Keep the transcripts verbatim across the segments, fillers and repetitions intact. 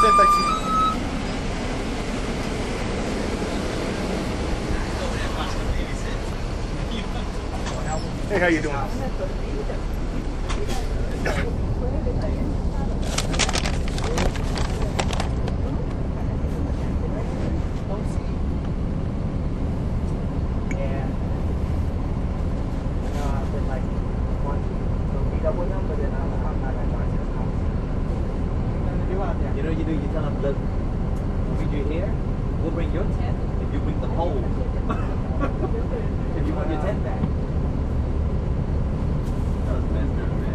sesenta y cinco. Hey, how you doing? You know, you do, you tell them, look, when we do here, we'll bring your tent if you bring the pole. If you want your tent back. That was the best time, man.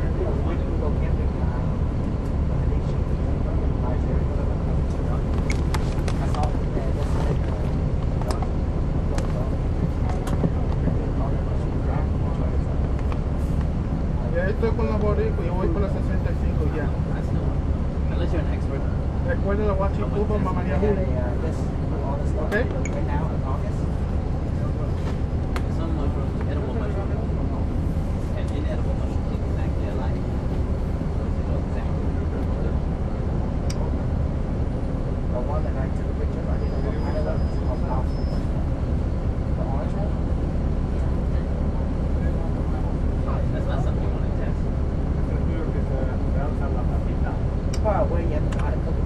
Ya estoy con la boricua, yo voy por la sesenta y cinco ya. Unless you're an expert. Recuerda la watching Cuba, Mamá Yahoo. Okay? Right now in August. Some mushrooms, edible mushrooms, and inedible mushrooms look exactly alike. The one that I took a picture of, I didn't know what kind of it was called. The orange one? That's not something you want to test. Well, where you have to know how to cook it.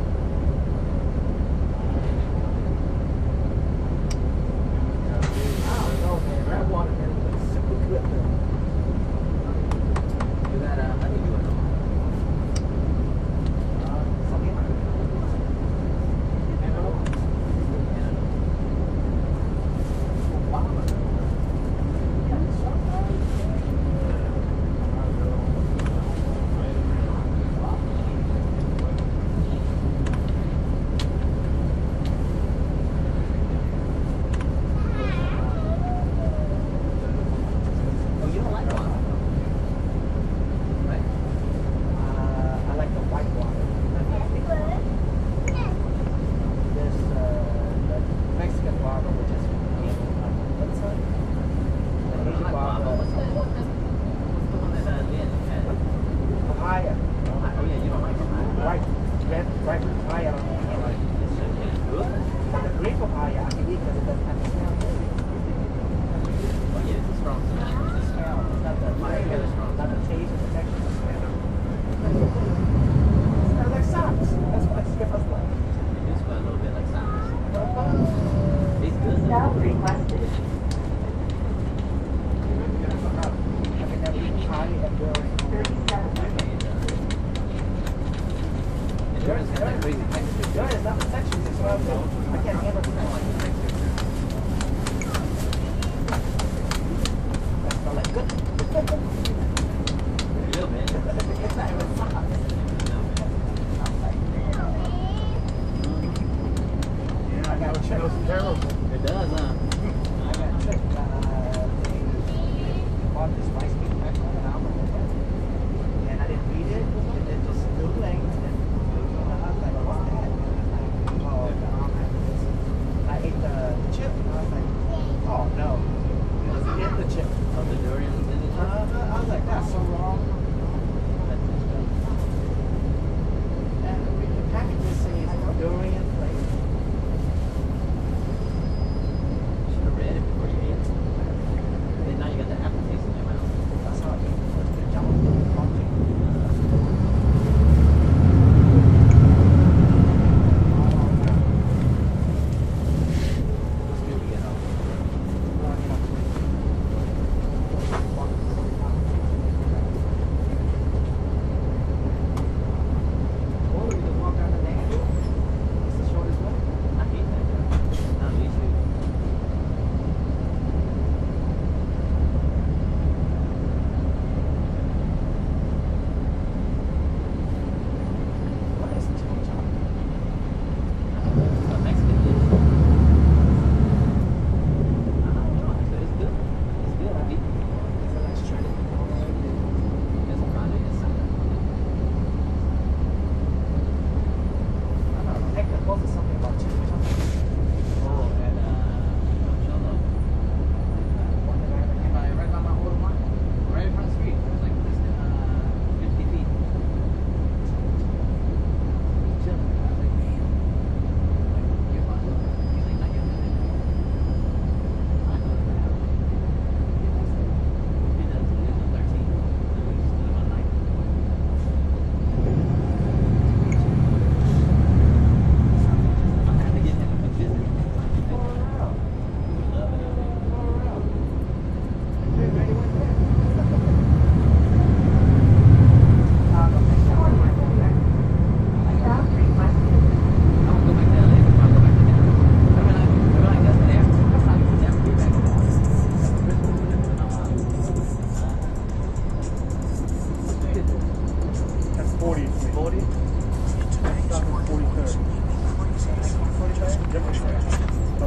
I don't know, man. That watermelon looks super good, though. You got a honey, you know.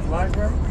library?